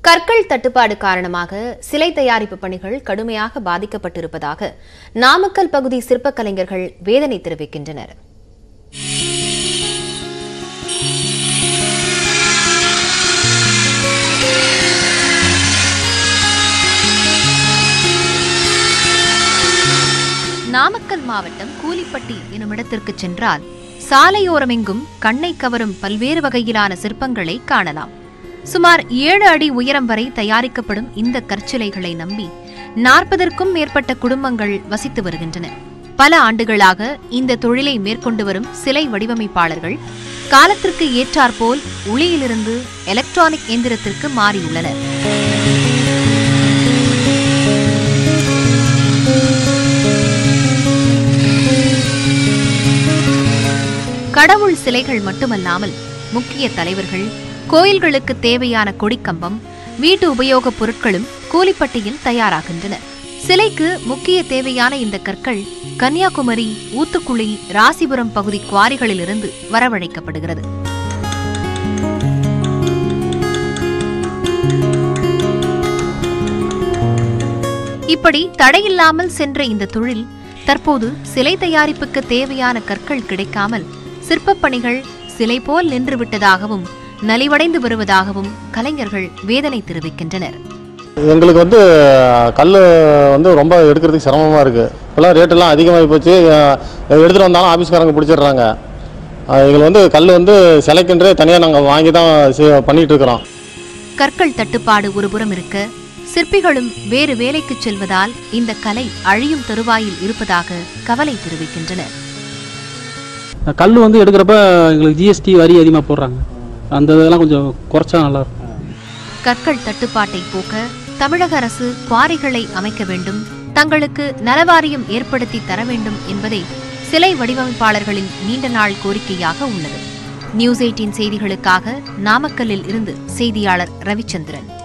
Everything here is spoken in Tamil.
கற்கள் தட்டுப்பாடு காரணமாக சிலை தயாரிப்பு பணிகள் கடுமையாக பாதிக்கப்பட்டிருப்பதாக நாமக்கல் பகுதி சிற்பக் கலைஞர்கள் வேதனை தெரிவிக்கின்றனர். நாமக்கல் மாவட்டம் கூலிப்பட்டி எனுமிடத்திற்கு சென்றால் சாலையோரமெங்கும் கண்ணை கவரும் பல்வேறு வகையிலான சிற்பங்களை காணலாம். சுமார் 7 அடி உயரம் வரை தயாரிக்கப்படும் இந்த கற்சிலைகளை நம்பி 40ற்கும் மேற்பட்ட குடும்பங்கள் வசித்து வருகின்றன. பல ஆண்டுகளாக இந்த தொழிலை மேற்கொண்டு வரும் சிலை வடிவமைப்பாளர்கள் காலத்திற்கு ஏற்றாற்போல் உளியிலிருந்து எலக்ட்ரானிக் எந்திரத்திற்கு மாறியுள்ளனர். கடவுள் சிலைகள் மட்டுமல்லாமல் முக்கிய தலைவர்கள், கோயில்களுக்கு தேவையான கொடிக்கம்பம், வீட்டு உபயோகப் பொருட்களும் கூலிப்பட்டியில் தயாராகின்றன. சிலைக்கு முக்கிய தேவையான இந்த கற்கள் கன்னியாகுமரி, ஊத்துக்குளி, ராசிபுரம் பகுதி குவாரிகளிலிருந்து வரவழைக்கப்படுகிறது. இப்படி தடையில்லாமல் சென்ற இந்த தொழில் தற்போது சிலை தயாரிப்புக்கு தேவையான கற்கள் கிடைக்காமல் சிற்பப் பணிகள் சிலை போல் நின்றுவிட்டதாகவும் நலிவடைந்து வருவதாகவும் கலைஞர்கள் வேதனை தெரிவிக்கின்றனர். எங்களுக்கு கல் ரொம்ப எடுக்கிறதுக்கு சிரமமாக இருக்குது. இப்போலாம் ரேட்டெல்லாம் அதிகமாகி போச்சு. எடுத்துகிட்டு வந்தாலும் ஆஃபீஸ்காரங்க பிடிச்சிடுறாங்க. எங்களுக்கு கல் சிலைக்கென்றே தனியாக நாங்கள் வாங்கி தான் பண்ணிகிட்டு இருக்கிறோம். கற்கள் தட்டுப்பாடு ஒருபுறம் இருக்க, சிற்பிகளும் வேறு வேலைக்கு செல்வதால் இந்த கலை அழியும் தருவாயில் இருப்பதாக கவலை தெரிவிக்கின்றனர். கல் எடுக்கிறப்ப எங்களுக்கு ஜிஎஸ்டி வரி அதிகமாக போடுறாங்க. அந்த இதெல்லாம் கொஞ்சம் குறைச்சா நல்லா இருக்கும். கற்கள் தட்டுப்பாட்டை போக்க தமிழக அரசு குவாரிகளை அமைக்க வேண்டும், தங்களுக்கு நலவாரியம் ஏற்படுத்தி தர வேண்டும் என்பதே சிலை வடிவமைப்பாளர்களின் நீண்ட நாள் கோரிக்கையாக உள்ளது. நியூஸ் 18 செய்திகளுக்காக நாமக்கல்லில் இருந்து செய்தியாளர் ரவிச்சந்திரன்.